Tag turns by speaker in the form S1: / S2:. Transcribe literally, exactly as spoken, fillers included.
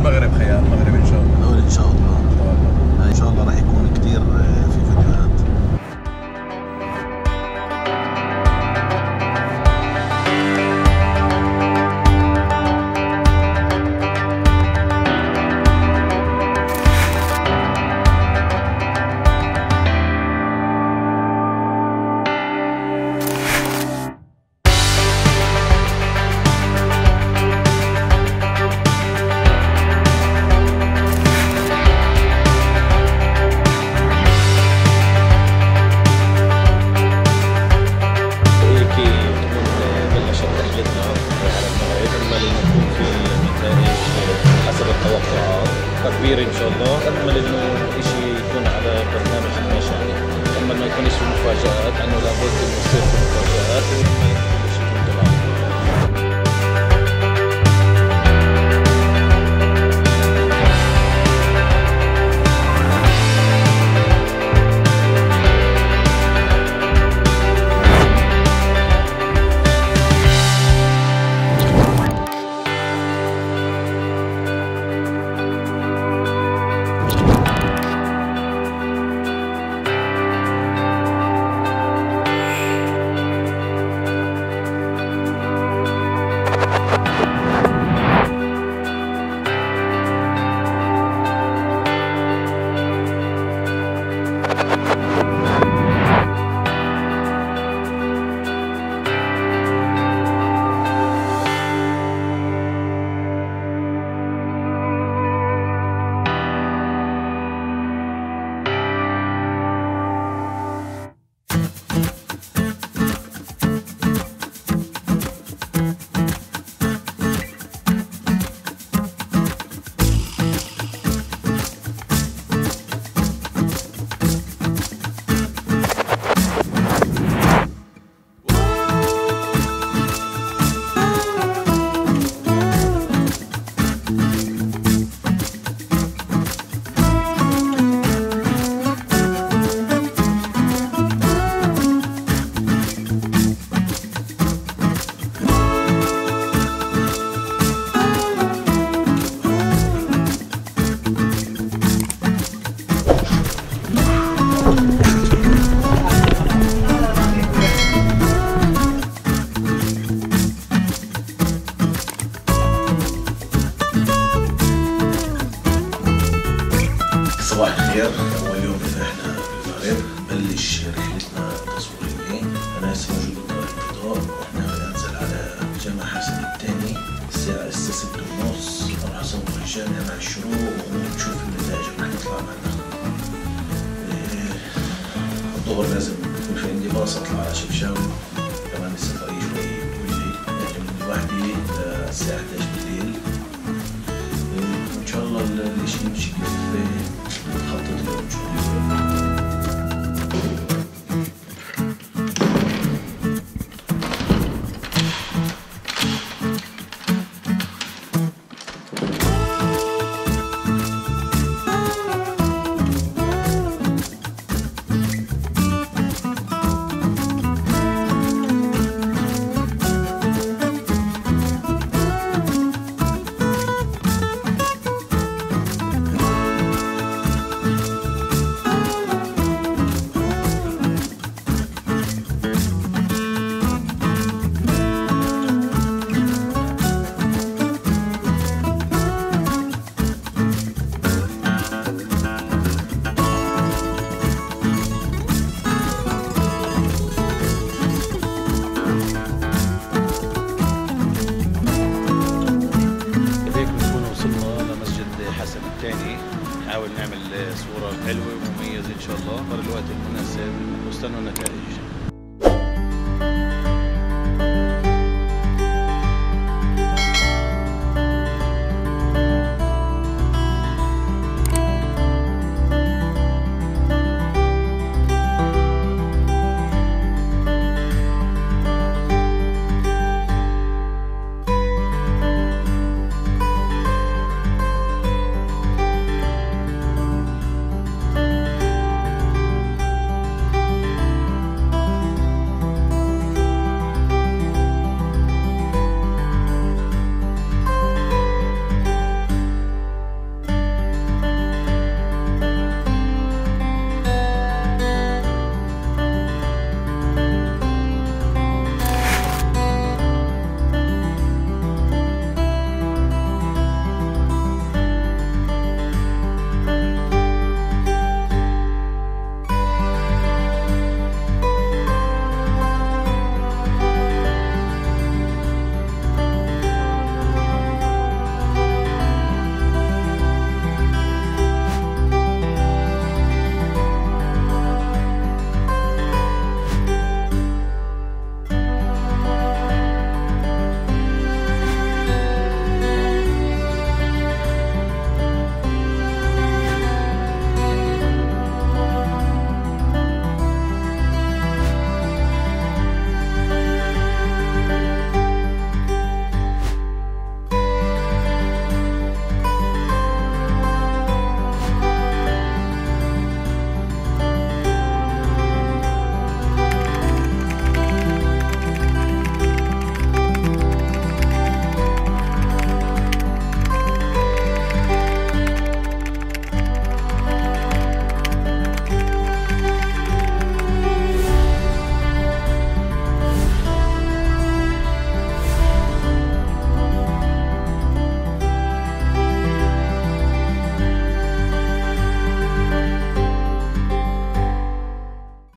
S1: المغرب خيال المغرب ان شاء الله.
S2: نقول ان شاء الله
S1: ان شاء الله
S2: ان شاء الله راح يكون كثير في فيديوهات.
S3: كبير ان شاء الله. نتامل انه الشيء يكون على برنامج المشاعر، نتامل ما يكونش في مفاجآت، انه لابد انه يصير في مفاجآت وما يكونش يكون تمام.
S2: صباح الخير. أول يوم احنا بالمغرب نبلش رحلتنا التصويرية. أنا هسه موجود بدار الفطار واحنا بننزل على جامع حسن الثاني الساعة الساعة ستة ونص. راح أصور الجامع مع الشروق ونشوف النتائج رح نطلع مع النخل. الظهر لازم يكون في عندي باص أطلع على شفشاوي، كمان لسه طريق شوي طويلة، يعني من لوحدي للساعة إحدى عشر بالليل. وإن شاء الله الإشي يمشي كيف خطط له إن شاء الله. نحاول نعمل صورة حلوة ومميزة إن شاء الله في الوقت المناسب واستنوا النتائج.